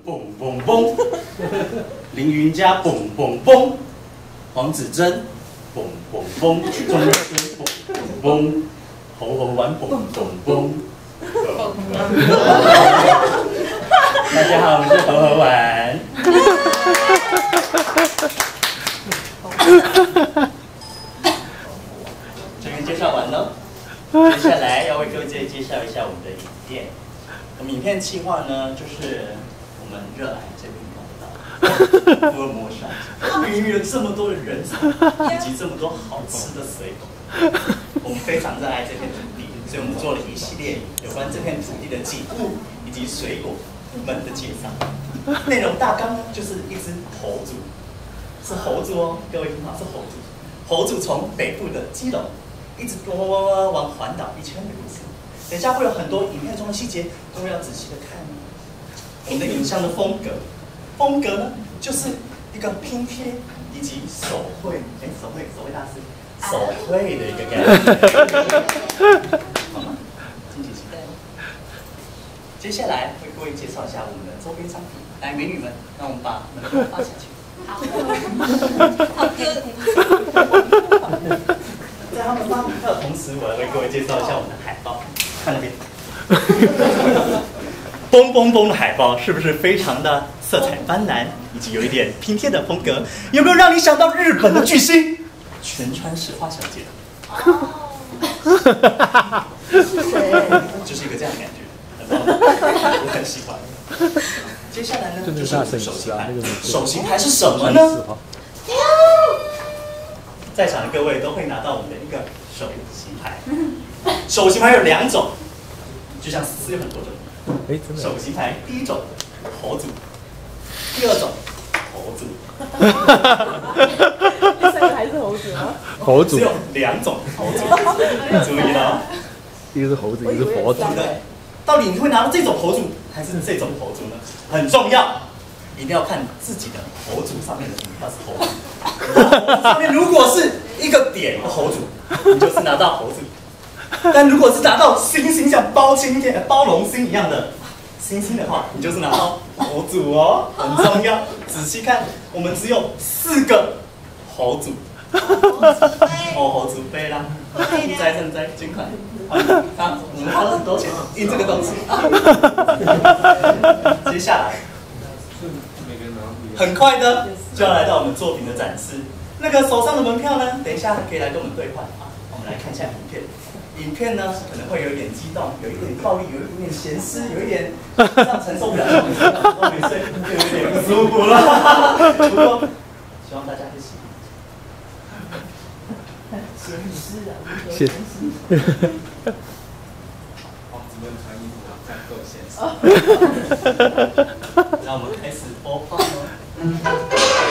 蹦蹦蹦，凌云家蹦蹦蹦，黄子珍蹦蹦蹦，钟瑞轩蹦蹦蹦，猴猴玩蹦蹦蹦。大家好，我是猴猴玩。这边介绍完了，接下来要为各位介绍一下我们的影片。我们影片企划呢，就是我们热爱这个频道，福尔摩沙孕育了这么多的人才，以及这么多好吃的水果。我们非常热爱这片土地，所以我们做了一系列有关这片土地的景物以及水果们的介绍。内容大纲呢，就是一只猴族，是猴族哦，各位听好，是猴族。猴族从北部的基隆一直往环岛一圈的故事。等一下会有很多影片中的细节，都要仔细的看。我们的影像的风格呢，就是一个拼贴以及手绘，手绘大师，手绘的一个概念。好吗？敬请期待。接下来为各位介绍一下我们的周边商品。来，美女们，让我们把门口发下去。好，好的。在他们发明的同时，我来为各位介绍一下我们的海报。看那边，蹦蹦蹦的海报是不是非常的色彩斑斓，以及有一点拼贴的风格？有没有让你想到日本的巨星全川石花小姐？是谁？就是一个这样的感觉，很棒，我很喜欢。接下来呢，就是我们的手型牌。手型牌是什么呢？在场的各位都会拿到我们的一个手型牌。手型牌有2种，就像有很多种。手型牌第一种猴族，第2种猴族。 第3个还是猴子吗？ 猴族只有2种猴族，注意了。 一个是猴子，一个是佛祖。 到底你会拿到这种猴族还是这种猴族呢？很重要，一定要看自己的猴族上面的它是猴族。上面如果是一个点的猴族，你就是拿到猴族。但如果是拿到星星像包容星一样的星星的话，你就是拿到猴族哦，很重要。仔细看，我们只有4个猴族。猴族杯啦，赈灾，捐款。我们花了很多钱印这个东西。接下来，很快的就要来到我们作品的展示。那个手上的门票呢，等一下可以来跟我们兑换啊。我们来看一下影片。影片呢可能会有一点激动，有一点暴力，有一点咸湿，有一点让承受不了，都没睡，就有点不舒服了。不过希望大家会喜欢。咸湿啊，咸湿。只能穿衣服才够咸湿。让我们开始播放哦。